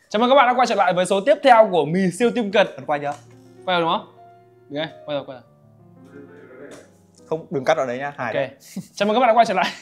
Chào mừng các bạn đã quay trở lại với số tiếp theo của Mì Siêu Tim Cật. Quay chưa? Quay rồi đúng không? Được rồi, quay rồi. Không, đừng cắt ở đấy nhá. Ok. Chào mừng các bạn đã quay trở lại.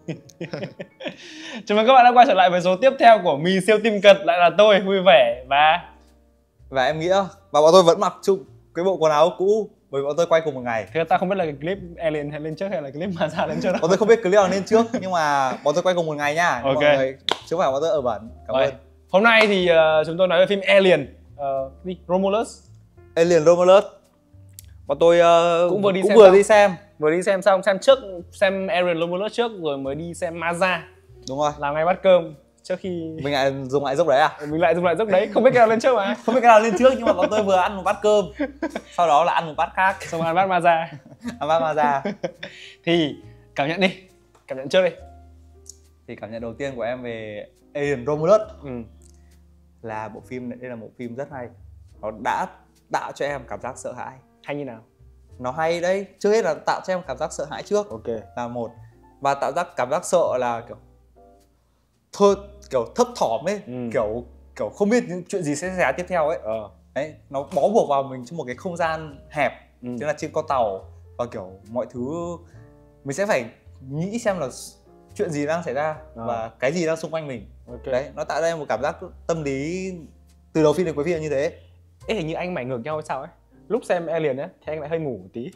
Chào mừng các bạn đã quay trở lại với số tiếp theo của Mì Siêu Tim Cật. Lại là tôi, Vui Vẻ và em Nghĩa. Và bọn tôi vẫn mặc chung cái bộ quần áo cũ bởi bọn tôi quay cùng một ngày. Thế ta không biết là cái clip Alien hay lên trước hay là clip Masa lên trước đâu. Bọn tôi không biết clip nào lên trước nhưng mà bọn tôi quay cùng một ngày nha. Ok. Mọi người, chứ không phải bọn tôi ở bẩn. Cảm ơn. Hôm nay thì chúng tôi nói về phim Alien, Romulus. Alien Romulus. Bọn tôi cũng vừa đi xem. Vừa đi xem xong, xem Alien Romulus trước rồi mới đi xem Masa. Đúng rồi. Làm ngay bát cơm trước khi mình lại dùng lại dốc đấy à? Mình lại dùng lại dốc đấy, không biết cái nào lên trước mà. Không biết cái nào lên trước nhưng mà bọn tôi vừa ăn một bát cơm, sau đó là ăn một bát khác, xong ăn bát Masa. ăn bát Masa. Thì cảm nhận đi, cảm nhận trước đi. Thì cảm nhận đầu tiên của em về Alien Romulus là bộ phim này, đây là một phim rất hay. Nó đã tạo cho em cảm giác sợ hãi. Hay như nào? Nó hay đấy, trước hết là tạo cho em cảm giác sợ hãi trước. Ok. Là một. Và tạo ra cảm giác sợ là kiểu thôi, kiểu thấp thỏm ấy, kiểu không biết những chuyện gì sẽ xảy ra tiếp theo ấy. Đấy, nó bó buộc vào mình trong một cái không gian hẹp, tức là trên con tàu, và kiểu mọi thứ mình sẽ phải nghĩ xem là chuyện gì đang xảy ra và cái gì đang xung quanh mình. Đấy, nó tạo ra một cảm giác tâm lý từ đầu phim đến cuối phim là như thế. Ê, hình như anh mày ngược nhau hay sao ấy. Lúc xem Alien ấy thì anh lại hơi ngủ một tí.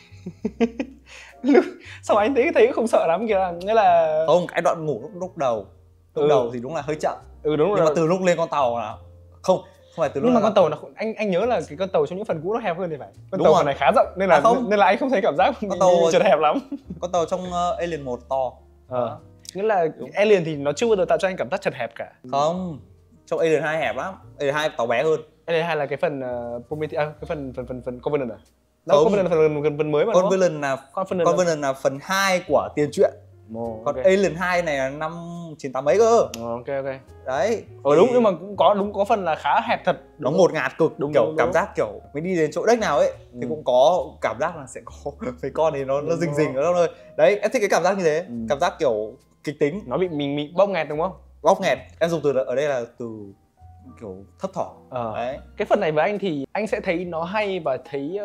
Sao anh thấy không sợ lắm kìa, nghĩa là không, cái đoạn ngủ lúc đầu thì đúng là hơi chậm. Đúng rồi. Nhưng mà từ lúc lên con tàu là không phải từ lúc. Nhưng mà con tàu nó anh nhớ là cái con tàu trong những phần cũ nó hẹp hơn thì phải. Con đúng tàu rồi. phần này khá rộng nên là anh không thấy cảm giác con tàu chật hẹp lắm. Con tàu trong Alien 1 to. Nghĩa là Alien thì nó chưa bao giờ tạo cho anh cảm giác chật hẹp cả. Không, trong Alien 2 hẹp lắm. Alien 2 tàu bé hơn. Alien 2 là cái phần Prometheus, cái phần Covenant à? Đâu, Covenant là phần mới mà. Covenant là phần 2 của tiền truyện. Còn Alien 2 này là năm 98 mấy cơ. Ok. Đấy. Đúng, nhưng mà cũng có phần là khá hẹp thật. Nó ngột ngạt cực, kiểu cảm giác kiểu mình đi đến chỗ đếch nào ấy thì cũng có cảm giác là sẽ có mấy con thì nó rình ở đâu thôi. Đấy, em thích cái cảm giác như thế, cảm giác kiểu kịch tính. Nó bị mình bóp nghẹt đúng không? Bóp nghẹt. Em dùng từ ở đây là từ kiểu thấp thỏm. Đấy. Cái phần này với anh thì anh sẽ thấy nó hay và thấy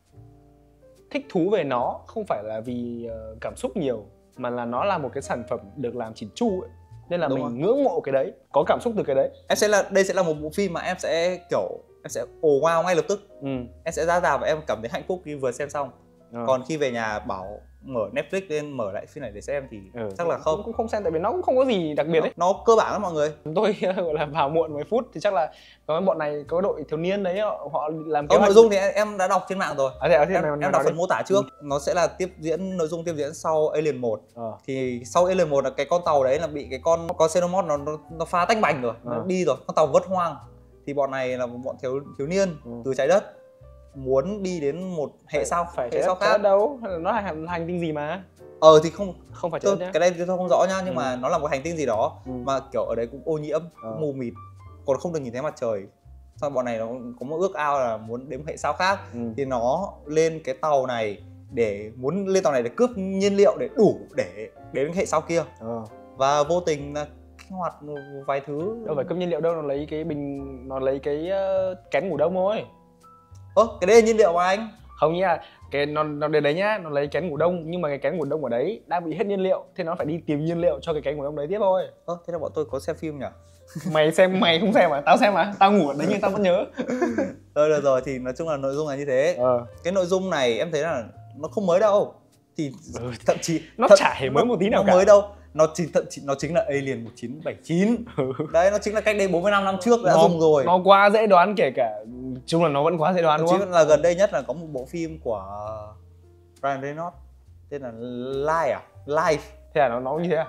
thích thú về nó, không phải là vì cảm xúc nhiều mà là nó là một cái sản phẩm được làm chỉn chu ấy. Nên là mình ngưỡng mộ cái đấy, có cảm xúc từ cái đấy. Đây sẽ là một bộ phim mà em sẽ ồ wow ngay lập tức. Em sẽ ra rạp và em cảm thấy hạnh phúc khi vừa xem xong. Còn khi về nhà bảo mở Netflix lên mở lại phim này để xem thì chắc là cũng không xem, tại vì nó cũng không có gì đặc biệt ấy. Nó cơ bản lắm mọi người. Tôi gọi là vào muộn mấy phút thì chắc là có bọn này, có đội thiếu niên đấy họ làm cái nội dung thì em đã đọc trên mạng rồi. Em đọc phần mô tả trước. Nó sẽ là nội dung tiếp diễn sau Alien 1. Thì sau Alien 1 là cái con tàu đấy là bị cái con Xenomorph nó phá tách bành rồi, nó đi rồi, con tàu vứt hoang. Thì bọn này là một bọn thiếu niên từ trái đất muốn đi đến một hệ sao khác. Đâu, nó là hành tinh gì mà. Thì không phải cái đây tôi không rõ nhá, nhưng mà nó là một hành tinh gì đó mà kiểu ở đấy cũng ô nhiễm, mù mịt, còn không được nhìn thấy mặt trời. Sau bọn này nó có một ước ao là muốn đến một hệ sao khác. Thì nó lên cái tàu này để cướp nhiên liệu để đủ để đến hệ sao kia. Và vô tình là kích hoạt vài thứ. Đâu phải cướp nhiên liệu đâu, nó lấy cái kén ngủ đông thôi. Cái đấy là nhiên liệu mà anh. Không nhá, nó đến đấy nhá, nó lấy kén ngủ đông, nhưng mà cái kén ngủ đông ở đấy đang bị hết nhiên liệu, thế nó phải đi tìm nhiên liệu cho cái kén ngủ đông đấy tiếp thôi. Thế là bọn tôi có xem phim nhỉ? Mày không xem à? Tao xem mà, tao ngủ ở đấy nhưng tao vẫn nhớ. Được rồi, thì nói chung là nội dung là như thế. Cái nội dung này em thấy là nó không mới đâu. Thì thậm chí nó chả hề mới một tí nào cả. Mới đâu. Nó chính là Alien 1979. Đấy, nó chính là cách đây 45 năm trước đã dùng rồi. Nó quá dễ đoán, kể cả chung là nó vẫn quá dễ đoán, đúng không? Chỉ là gần đây nhất là có một bộ phim của Ryan Reynolds tên là Life. Thế à, nó như thế à?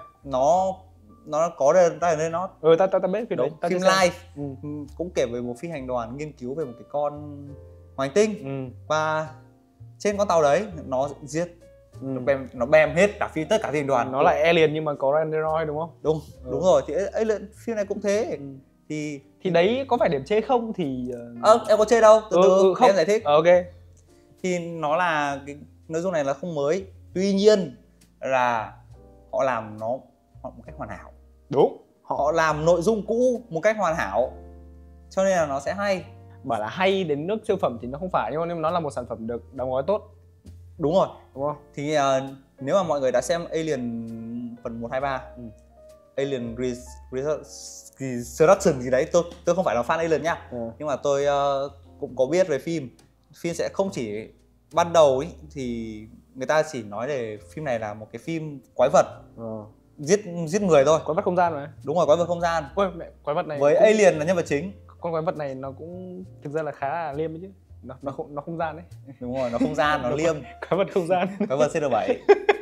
Nó có Ryan Reynolds. Tao biết phim đấy. Phim Life cũng kể về một phi hành đoàn nghiên cứu về một cái con hành tinh. Và trên con tàu đấy nó giết, nó bem hết tất cả phi hành đoàn. Nó lại Alien nhưng mà có Ryan Reynolds đúng không? Đúng rồi, thì phim này cũng thế. Thì đấy có phải điểm chê không thì em có chê đâu, từ không em giải thích. Ok. Thì nó là cái nội dung này là không mới, tuy nhiên là họ làm nó một cách hoàn hảo. Đúng, họ làm nội dung cũ một cách hoàn hảo cho nên là nó sẽ hay. Bảo là hay đến nước siêu phẩm thì nó không phải, nhưng mà nó là một sản phẩm được đóng gói tốt. Đúng rồi, đúng không? Thì nếu mà mọi người đã xem Alien phần 1, 2, 3 Alien Resurrection gì đấy, tôi không phải là fan Alien nhá, nhưng mà tôi cũng có biết về phim. Phim sẽ không chỉ ban đầu ấy, thì người ta chỉ nói về phim này là một cái phim quái vật giết người thôi. Quái vật không gian mà. Đúng rồi, quái vật không gian. Ôi, mẹ, quái vật này với cũng... Alien là nhân vật chính. Con quái vật này nó cũng thực ra là khá là liêm ấy chứ. Nó không gian đấy. Đúng rồi, nó không gian, nó liêm. Quái vật không gian. Quái vật CR7.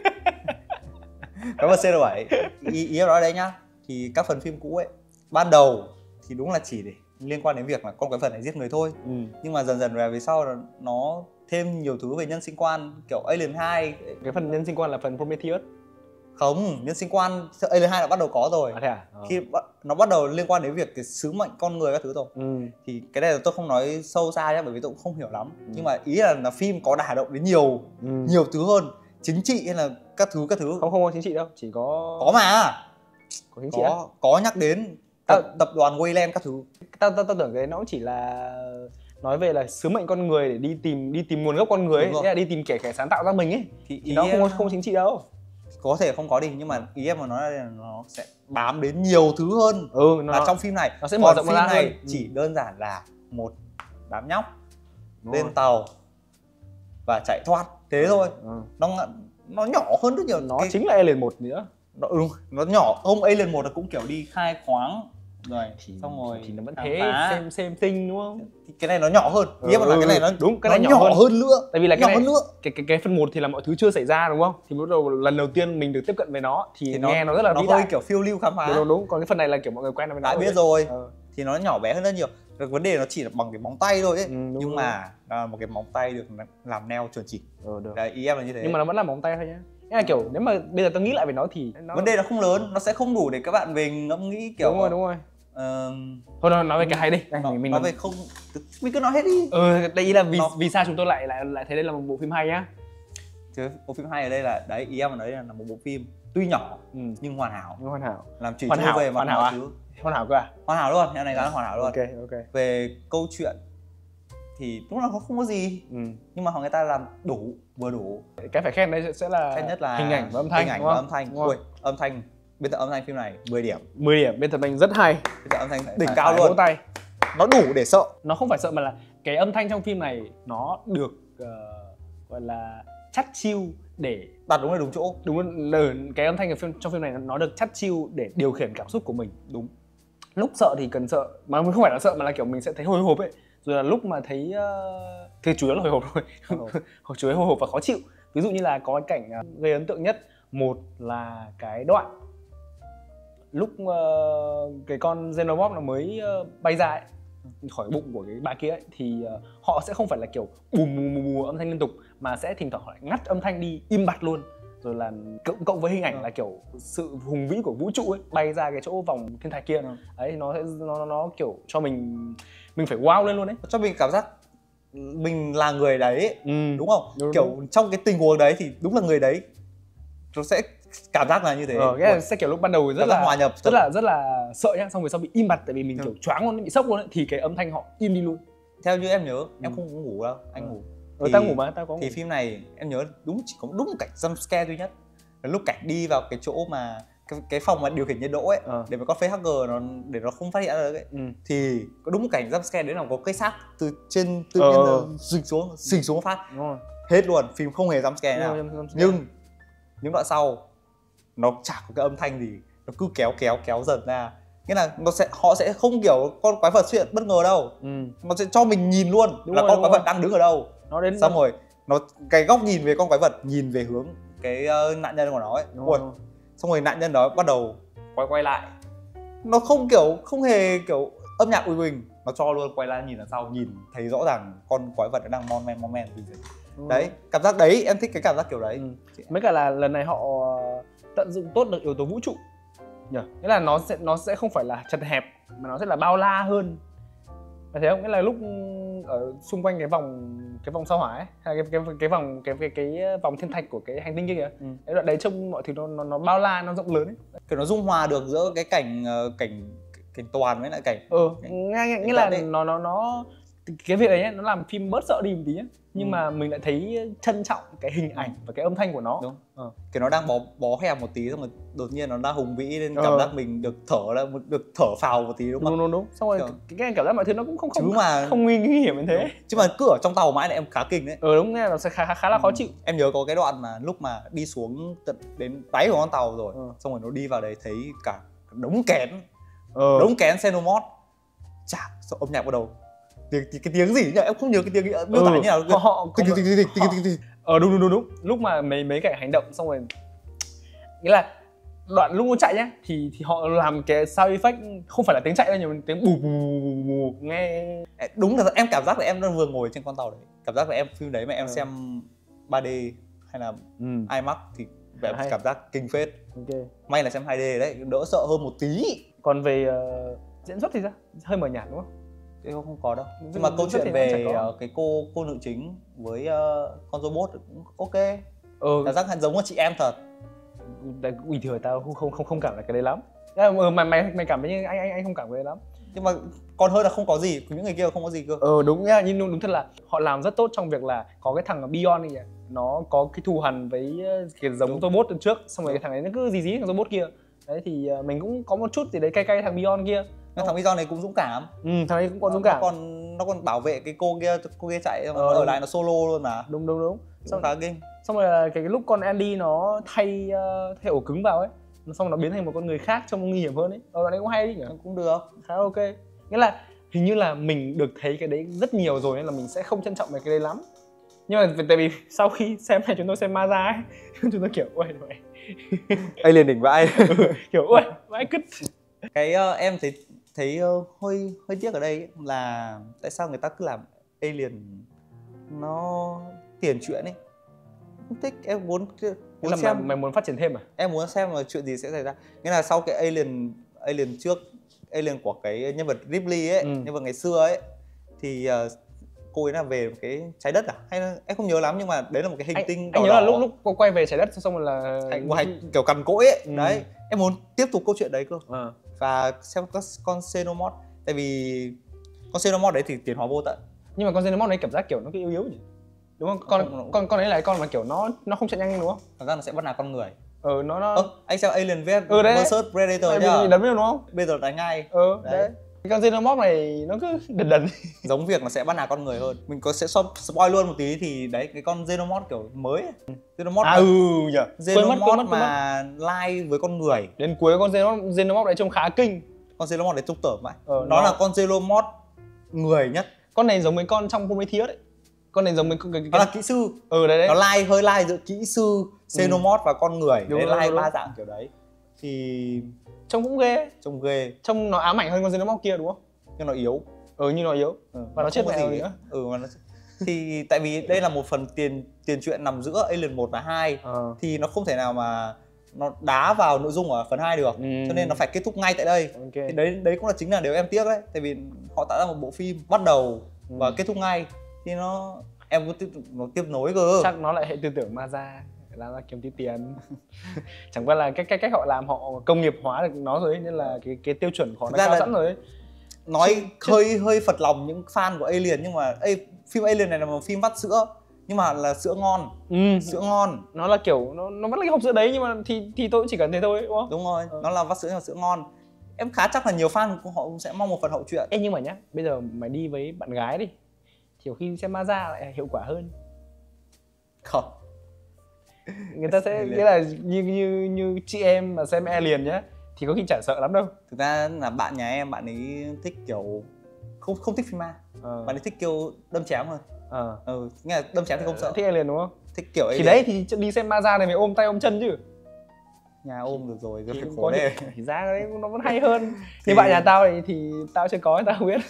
Quái vật CR7. Ý em nói đấy nhá. Thì các phần phim cũ ấy, ban đầu thì đúng là chỉ để liên quan đến việc là con quái vật này giết người thôi. Nhưng mà dần dần về sau là nó thêm nhiều thứ về nhân sinh quan, kiểu Alien 2. Cái phần nhân sinh quan là phần Prometheus. Không, nhân sinh quan Alien 2 đã bắt đầu có rồi. Thế à? Khi nó bắt đầu liên quan đến việc cái sứ mệnh con người các thứ rồi. Thì cái này là tôi không nói sâu xa nhé, bởi vì tôi cũng không hiểu lắm. Nhưng mà ý là phim có đả động đến nhiều thứ hơn, chính trị hay là các thứ. Không có chính trị đâu, chỉ có mà. Có chính trị có nhắc đến tập đoàn Wayland các thứ. Tao tưởng cái nó cũng chỉ là nói về là sứ mệnh con người để đi tìm nguồn gốc con người ấy, nghĩa là đi tìm kẻ sáng tạo ra mình ấy. Thì nó không chính trị đâu. Có thể không có đi, nhưng mà ý em mà nói là nó sẽ bám đến nhiều thứ hơn. Là trong phim này nó sẽ mở rộng ra này hơn. Chỉ đơn giản là một đám nhóc lên tàu và chạy thoát thế thôi. Nó nhỏ hơn rất nhiều. Nó chính là Alien 1 nữa. Nó nhỏ. Ông Alien 1 là cũng kiểu đi khai khoáng rồi xong rồi thì nó vẫn thế, xem tinh đúng không? Thì cái này nó nhỏ hơn. Ý em là cái này nó đúng, cái này nhỏ hơn nữa. Tại vì là cái phần 1 thì là mọi thứ chưa xảy ra đúng không? Thì bắt đầu lần đầu tiên mình được tiếp cận với nó thì nghe nó rất là vĩ đại, hơi kiểu phiêu lưu khám phá. Đúng. Còn cái phần này là kiểu mọi người quen với nó. Đã biết rồi. Thì nó nhỏ bé hơn rất nhiều. Vấn đề nó chỉ là bằng cái móng tay thôi ấy. Nhưng mà một cái móng tay được làm neo chuẩn chỉ. Đấy, ý em là như thế. Nhưng mà nó vẫn là móng tay thôi nhá. Nghĩa là kiểu nếu mà bây giờ tôi nghĩ lại về nó thì vấn đề nó không lớn, nó sẽ không đủ để các bạn về ngẫm nghĩ kiểu. Đúng rồi. Thôi nói về cái hay đi. Mình nói về không, mình cứ nói hết đi. Đây là vì sao chúng tôi lại thấy đây là một bộ phim hay nhá. Chứ bộ phim hay ở đây là đấy, ý em nói là một bộ phim tuy nhỏ nhưng hoàn hảo. Làm chỉ trôi về mặt mọi thứ. Hoàn hảo cơ à? Hoàn hảo luôn, em này gắn hoàn hảo luôn. Ok. Về câu chuyện thì đúng là nó không có gì, nhưng mà người ta làm vừa đủ. Cái phải khen đây sẽ là khen nhất là hình ảnh và âm thanh. Ui, âm thanh, biên tập âm thanh phim này 10 điểm. 10 điểm, biên tập anh rất hay. Biên tập âm thanh đỉnh cao luôn. Tay. Nó đủ để sợ. Nó không phải sợ mà là cái âm thanh trong phim này nó được gọi là chắt chiu để đặt đúng là đúng chỗ. Đúng, cái âm thanh trong phim này nó được chắt chiu để điều khiển cảm xúc của mình. Đúng. Lúc sợ thì cần sợ, mà không phải là sợ mà là kiểu mình sẽ thấy hồi hộp ấy. Rồi là lúc mà thấy thì chủ yếu là hồi hộp thôi. Chủ yếu hồi hộp và khó chịu. Ví dụ như là có cái cảnh gây ấn tượng nhất, một là cái đoạn lúc cái con Xenomorph nó mới bay ra ấy, khỏi bụng của cái bà kia ấy, thì họ sẽ không phải là kiểu bùm âm thanh liên tục, mà sẽ thỉnh thoảng họ lại ngắt âm thanh đi, im bặt luôn. Rồi là cộng với hình ảnh là kiểu sự hùng vĩ của vũ trụ ấy, bay ra cái chỗ vòng thiên thạch kia. Đấy, nó kiểu cho mình phải wow lên luôn đấy, cho mình cảm giác mình là người đấy, đúng không? Kiểu trong cái tình huống đấy thì đúng là người đấy, nó sẽ cảm giác là như thế. Cái sẽ kiểu lúc ban đầu rất là hòa nhập, rất là sợ nhá, xong rồi sau bị im bặt tại vì mình kiểu choáng luôn, bị sốc luôn ấy, thì cái âm thanh họ im đi luôn. Theo như em nhớ, em không có ngủ đâu, anh ngủ. Tao ngủ mà, tao có ngủ. Thì phim này em nhớ chỉ có đúng một cảnh jump scare duy nhất, là lúc cảnh đi vào cái chỗ mà cái phòng mà điều khiển nhiệt độ ấy, để mà con facehugger để nó không phát hiện ra được ấy, thì có đúng một cảnh jump scare đấy, là có cái xác từ trên tự nhiên xình xuống phát. Hết luôn, phim không hề jump scare nào. Nhưng những đoạn sau nó chả có cái âm thanh gì, nó cứ kéo dần ra. Nghĩa là họ sẽ không kiểu con quái vật xuất hiện bất ngờ đâu, nó sẽ cho mình nhìn luôn là con quái vật đang đứng ở đâu. Xong rồi cái góc nhìn về con quái vật nhìn về hướng cái nạn nhân của nó ấy. Xong rồi nạn nhân đó bắt đầu quay lại, nó không hề kiểu âm nhạc ui bình, nó cho luôn quay lại nhìn đằng sau, nhìn thấy rõ ràng con quái vật nó đang mon men gì. Đấy, cảm giác đấy, em thích cái cảm giác kiểu đấy. Mấy cả là lần này họ tận dụng tốt được yếu tố vũ trụ nhỉ, nghĩa là nó sẽ không phải là chật hẹp mà nó sẽ là bao la hơn. Phải thấy không? Nghĩa là lúc ở xung quanh cái vòng sao hỏa ấy, hay cái vòng thiên thạch của cái hành tinh kia kìa, cái đoạn đấy trông mọi thứ nó bao la, nó rộng lớn ấy. Kiểu nó dung hòa được giữa cái cảnh cảnh toàn với lại cảnh nghĩa là nó cái việc đấy nhé, nó làm phim bớt sợ đi một tí nhé, nhưng mà mình lại thấy trân trọng cái hình ảnh và cái âm thanh của nó. Đúng. Kiểu nó đang bó hẹp một tí, xong rồi đột nhiên nó đang hùng vĩ lên, cảm giác mình được thở phào một tí, đúng không? Đúng. Xong rồi cái cảm giác mọi thứ nó cũng không nguy hiểm như thế. Đúng. Chứ mà cứ ở trong tàu mãi là em khá kinh đấy. Đúng, nghe nó sẽ khá là khó chịu. Em nhớ có cái đoạn mà lúc mà đi xuống tận đến đáy của con tàu rồi, xong rồi nó đi vào đấy thấy cả đống kén Xenomorph. Chà, âm nhạc bắt đầu. Cái tiếng gì nhỉ? Em không nhớ cái tiếng miêu tả như nào. Đúng. Lúc mà mấy cảnh hành động xong rồi, nghĩa là đoạn lúc nó chạy nhá, thì họ làm cái sound effect không phải là tiếng chạy đâu, nhưng mà tiếng bù bù nghe. Đúng là em cảm giác là em đang vừa ngồi trên con tàu đấy. Cảm giác là em phim đấy mà em xem 3D hay là IMAX thì cảm giác kinh phết. May là xem 2D đấy, đỡ sợ hơn một tí. Còn về diễn xuất thì sao? Hơi mờ nhạt đúng không? Thế không có đâu. Nhưng mà câu chuyện về cái cô nữ chính với con robot cũng ok. Cảm giác giống con chị em thật. Bình thường tao không cảm thấy cái đấy lắm. Mày cảm thấy như anh không cảm thấy lắm. Nhưng mà còn hơn là không có gì, những người kia không có gì cơ. Đúng nha, nhưng đúng thật là họ làm rất tốt trong việc là có cái thằng Beyond này, nó có cái thù hằn với cái giống robot từ trước, xong rồi cái thằng ấy nó cứ dí thằng robot kia. Đấy thì mình cũng có một chút gì đấy cay thằng Beyond kia. Thằng Beyond này cũng dũng cảm. Thằng ấy cũng có dũng cảm. Nó còn bảo vệ cái cô kia chạy, ở lại nó solo luôn mà. Đúng. Xong khá kinh. Xong rồi là cái lúc con Andy nó thay ổ cứng vào ấy, xong nó biến thành một con người khác trông nguy hiểm hơn ấy. Đoạn đấy cũng hay đấy nhỉ? Cũng được, khá ok. Nghĩa là hình như là mình được thấy cái đấy rất nhiều rồi nên là mình sẽ không trân trọng về cái đấy lắm. Nhưng mà tại vì sau khi xem này chúng tôi xem Maza ấy, chúng tôi kiểu ôi mày Alien đỉnh vãi. Kiểu ôi vãi cứt. Cái em thấy hơi tiếc ở đây ấy, là tại sao người ta cứ làm Alien nó tiền truyện ấy. Không thích, em muốn xem. Mày muốn phát triển thêm à? Em muốn xem là chuyện gì sẽ xảy ra. Nghĩa là sau cái Alien trước, Alien của cái nhân vật Ripley ấy, nhân vật ngày xưa ấy, thì cô ấy là về một cái trái đất à? Hay là, em không nhớ lắm, nhưng mà đấy là một cái hành tinh đỏ. Anh nhớ là lúc cô quay về trái đất xong rồi là kiểu cằn cỗi ấy. Đấy, em muốn tiếp tục câu chuyện đấy cơ. Và xem các con Xenomorph. Tại vì con Xenomorph đấy thì tiến hóa vô tận. Nhưng mà con Xenomorph đấy cảm giác kiểu nó cứ yếu nhỉ? Đúng không? Con đấy là cái con mà kiểu nó không chạy nhanh đúng không? Cảm giác nó sẽ bắt nạt con người. Anh xem Alien vs Predator nhá. Đấm đúng không? Bây giờ đánh ngay. Đấy. Cái con Xenomorph này nó cứ đần. Giống việc nó sẽ bắt nạt con người hơn. Mình sẽ spoil luôn một tí thì đấy, cái con Xenomorph kiểu mới ấy. Xenomorph mà lai với con người. Đến cuối con Xenomorph đấy trông khá kinh. Con Xenomorph đấy trông tởm vậy. Nó là con Xenomorph người nhất. Con này giống mấy con trong Prometheus đấy. Con này giống mấy con nó là kỹ sư. Đấy. Nó hơi lai giữa kỹ sư, Xenomorph và con người. Đấy, lai ba dạng kiểu đấy. Thì trông cũng ghê. Trông nó ám ảnh hơn con Xenomorph kia đúng không? Nhưng nó yếu. Nhưng nó yếu. Và nó chết mẹ rồi nữa. Thì tại vì đây là một phần tiền truyện nằm giữa Alien 1 và 2 thì nó không thể nào mà nó đá vào nội dung ở phần 2 được. Cho nên nó phải kết thúc ngay tại đây. Thì đấy cũng là chính là điều em tiếc đấy. Tại vì họ tạo ra một bộ phim bắt đầu và kết thúc ngay thì em có tiếp nối cơ. Chắc nó lại hệ tư tưởng Maza, làm ra kiếm tí tiền. Chẳng qua là cách họ làm, họ công nghiệp hóa được nó rồi ấy, nên là cái tiêu chuẩn của nó cao sẵn rồi ấy. Nói hơi phật lòng những fan của Alien, nhưng mà phim Alien này là một phim vắt sữa, nhưng mà là sữa ngon. Sữa ngon. Nó là kiểu nó vẫn là cái hộp sữa đấy, nhưng mà thì tôi chỉ cần thế thôi đúng không? Đúng rồi, nó là vắt sữa nhưng mà sữa ngon. Em khá chắc là nhiều fan của họ cũng sẽ mong một phần hậu truyện. Nhưng mà nhá, bây giờ mày đi với bạn gái đi, kiểu khi xem Maza lại hiệu quả hơn. Không. Người ta sẽ nghĩa là như chị em mà xem Alien nhá thì có khi chả sợ lắm đâu. Thực ra là bạn nhà em, bạn ấy thích kiểu không thích phim ma. Bạn ấy thích kiểu đâm chém hơn. Nghe là đâm chém thì không sợ. Thích Alien đúng không? Thích kiểu Alien. Thì đấy thì đi xem Maza này mày ôm tay ôm chân chứ. Nhà ôm được rồi, phải khổ đấy. Thì ra đấy nó vẫn hay hơn. Như bạn nhà tao thì tao chưa có, tao không biết.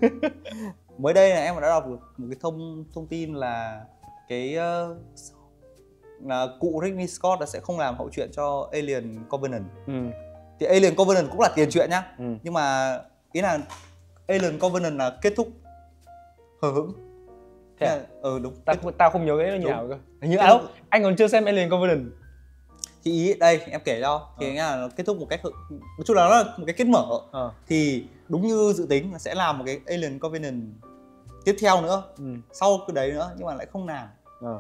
Mới đây là em đã đọc được một cái thông tin là cái là cụ Ridley Scott đã sẽ không làm hậu truyện cho Alien Covenant. Thì Alien Covenant cũng là tiền truyện nhá. Nhưng mà ý là Alien Covenant là kết thúc hờ hững. Thế à? Đúng. Tao không nhớ cái nào cơ. Hình như anh còn chưa xem Alien Covenant. Thì ý đây em kể cho thì nghe là nó kết thúc một cách nói chung là nó là một cái kết mở. Thì đúng như dự tính là sẽ làm một cái Alien Covenant tiếp theo nữa, sau cái đấy nữa, nhưng mà lại không làm,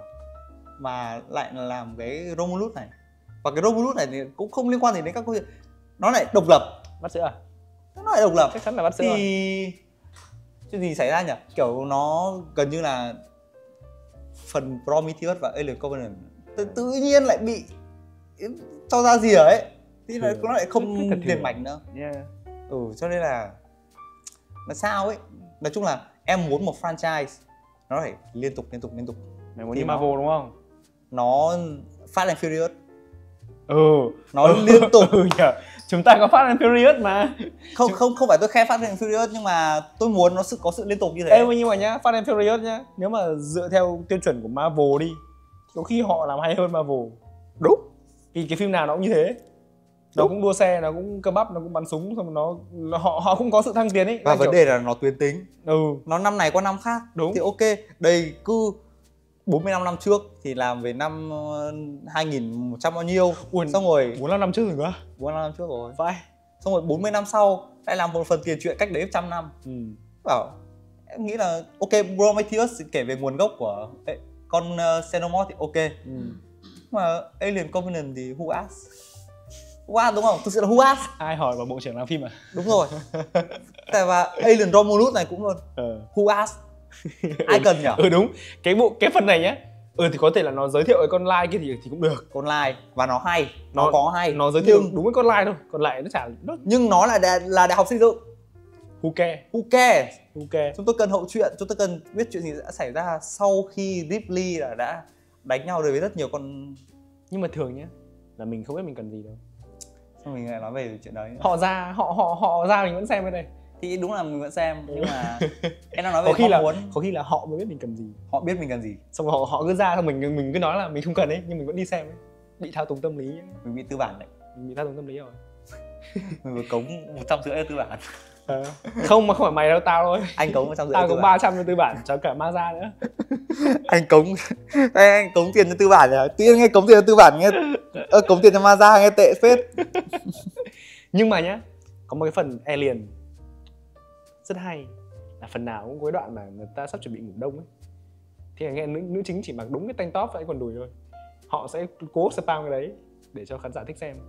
mà lại là làm cái Romulus này. Và cái Romulus này thì cũng không liên quan gì đến các câu chuyện, nó lại độc lập. Bắt sữa à? Nó lại độc lập, chắc chắn là bắt sữa. Thì chuyện gì xảy ra nhỉ? Kiểu nó gần như là phần Prometheus và Alien Covenant tự nhiên lại bị cho ra rìa ấy, thì nó lại không liền mạch nữa. Cho nên là sao ấy, nói chung là em muốn một franchise nó phải liên tục. Mày muốn như Marvel đúng không? Nó Fast and Furious. Nó liên tục. Chúng ta có Fast and Furious mà. Không phải tôi khen Fast and Furious, nhưng mà tôi muốn nó có sự liên tục như thế. Nhưng mà nhá, Fast and Furious nhá, nếu mà dựa theo tiêu chuẩn của Marvel đi, có khi họ làm hay hơn Marvel. Đúng. Vì cái phim nào nó cũng như thế. Nó cũng đua xe, nó cũng cơ bắp, nó cũng bắn súng, xong họ cũng có sự thăng tiến ấy. Và vấn đề là nó tuyến tính. Nó năm này qua năm khác. Đúng. Thì ok, đây cứ 45 năm trước thì làm về năm 2100 bao nhiêu. Xong rồi 45 năm trước rồi cơ. 45 năm trước rồi. Phải. Xong rồi 40 năm sau lại làm một phần tiền truyện cách đấy 100 năm. Bảo em nghĩ là ok, Prometheus kể về nguồn gốc của con Xenomorph thì ok. Mà Alien Covenant thì who asked? Who asked đúng không? Thực sự là who asked? Ai hỏi vào bộ trưởng làm phim à? Đúng rồi. Tại và Alien Romulus này cũng luôn. Who asked? Ai cần nhỉ? Đúng. Cái phần này nhá. Thì có thể là nó giới thiệu cái con Lai kia thì cũng được. Con Lai và nó hay, nó có hay. Nó giới thiệu đúng với con Lai thôi, còn lại nó chả. Nhưng nó là đại học xây dựng. Who cares? Chúng tôi cần hậu truyện, chúng tôi cần biết chuyện gì đã xảy ra sau khi Ripley đã đánh nhau rồi với rất nhiều con. Nhưng mà thường nhá, là mình không biết mình cần gì đâu. Sao mình lại nói về chuyện đấy? Họ ra mình vẫn xem cái này. Thì đúng là mình vẫn xem, nhưng mà em đang nói về có khi là họ mới biết mình cần gì. Họ biết mình cần gì. Xong rồi họ cứ ra, xong mình cứ nói là mình không cần ấy, nhưng mình vẫn đi xem ấy. Bị thao túng tâm lý ấy. Mình bị tư bản đấy. Mình bị thao túng tâm lý rồi. Mình vừa cống 150 cho tư bản. Không, mà không phải mày đâu, tao thôi. Anh cống 150. Tao cũng 300 cho tư bản, cho cả Mazda nữa. Anh cống tiền cho tư bản nhỉ? Tự nhiên nghe cống tiền cho tư bản nghe cống tiền cho Mazda nghe tệ phết. Nhưng mà nhá, có một cái phần Alien rất hay, là phần nào cũng có cái đoạn mà người ta sắp chuẩn bị ngủ đông ấy, thì nghe nữ chính chỉ mặc đúng cái tank top và cái quần đùi thôi. Họ sẽ cố spam cái đấy để cho khán giả thích xem,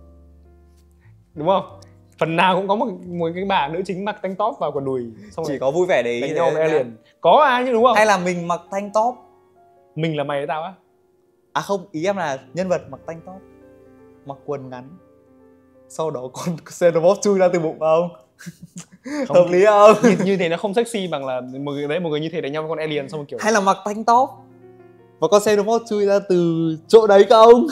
đúng không? Phần nào cũng có một cái bà nữ chính mặc tank top và quần đùi, xong chỉ có vui vẻ để đánh nhau với Alien. Có ai chứ, đúng không? Hay là mình mặc tank top? Mình là mày với tao á? À không, ý em là nhân vật mặc tank top, mặc quần ngắn, sau đó con Xenomorph chui ra từ bụng không? Hợp lý không? Như thế nó không sexy bằng là một người như thế đánh nhau với con Alien xong rồi kiểu. Hay là mặc tank top và con Xenomorph chui ra từ chỗ đấy không?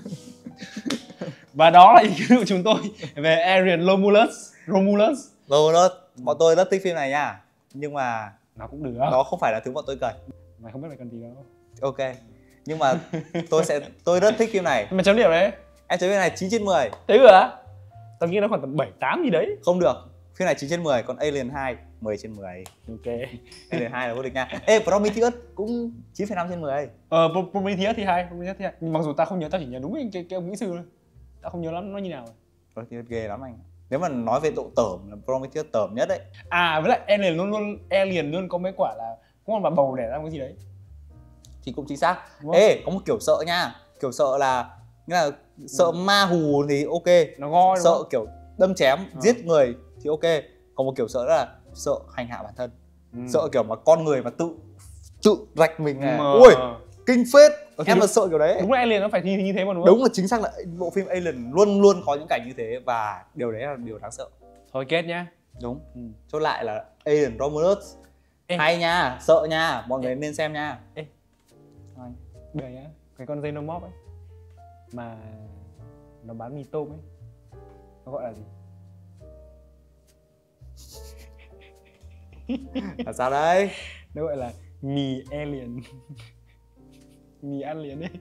Và đó là ý kiến của chúng tôi về Alien Romulus. Bọn tôi rất thích phim này nha, nhưng mà nó cũng được. Nó không phải là thứ bọn tôi cần. Mày không biết mày cần gì đâu. Ok, nhưng mà tôi rất thích phim này. Mày chấm điểm đấy? Em chấm phim này 9 trên 10. Thế rồi á? Tao nghĩ nó khoảng tầm 7-8 gì đấy. Không được, phim này 9 trên 10, còn Alien 2 10 trên 10. Ok. Alien 2 là vô địch nha. Ê, Prometheus cũng 9,5 trên 10. Prometheus thì hay. Mặc dù tao không nhớ, tao chỉ nhớ đúng cái ông kỹ sư thôi. Tao không nhớ lắm nó như nào. Prometheus ghê lắm anh. Nếu mà nói về độ tởm là Prometheus tởm nhất đấy. À, với lại Alien luôn có mấy quả là có con bà bầu đẻ ra cái gì đấy. Thì cũng chính xác. Ê, có một kiểu sợ nha. Kiểu sợ là nghĩa là sợ ma hù thì ok. Nó go. Sợ kiểu đâm chém, giết người thì ok. Còn một kiểu sợ là sợ hành hạ bản thân. Sợ kiểu mà con người mà tự rạch mình này. Ui, kinh phết. Em là sợ kiểu đấy. Đúng là Alien nó phải như thế mà, đúng không? Đúng là chính xác là bộ phim Alien luôn luôn có những cảnh như thế, và điều đấy là điều đáng sợ. Thôi kết nhá. Đúng. Chốt lại là Alien Romulus. Hay nha, sợ nha, mọi người nên xem nha. Ê, bây nhá, cái con Xenomorph ấy mà nó bán mì tôm ấy, nó gọi là gì? Là sao đấy? Nó gọi là mì Alien. Mì Alien ấy.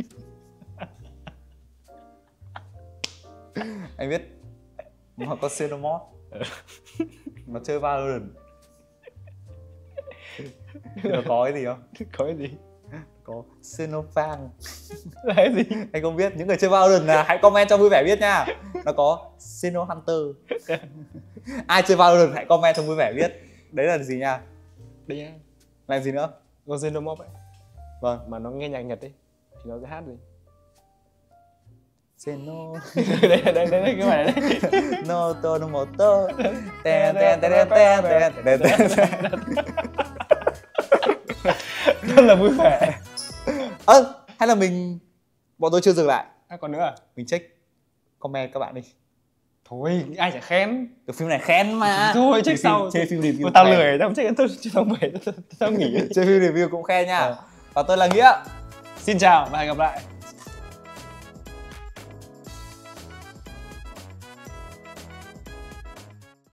Anh biết mà có Xenomorph nó chơi Valorant nó có cái gì không? Có cái gì? có Sinopharm. Là cái gì? Anh không biết, những người chơi Valorant là hãy comment cho vui vẻ biết nha. Nó có Sino Hunter. Ai chơi Valorant hãy comment cho vui vẻ biết. Đấy là gì nha? Đấy nha. Là gì nữa? Con Xenomorph ấy. Vâng. Mà nó nghe nhạc Nhật ấy thì nó sẽ hát gì? Seno. Đây cái bài đấy. No to no moto. Ten ten ten ten ten ten. Rất là vui vẻ. Hay là bọn tôi chưa dừng lại. Còn nữa à? Mình check comment các bạn đi. Thôi, ai chả khen. Cái phim này khen mà. Thôi, check sau. Chơi phim review. Tao lười, tao check tao về, tao nghỉ. Chơi phim review cũng khen nha. Và tôi là Nghĩa. Xin chào và hẹn gặp lại.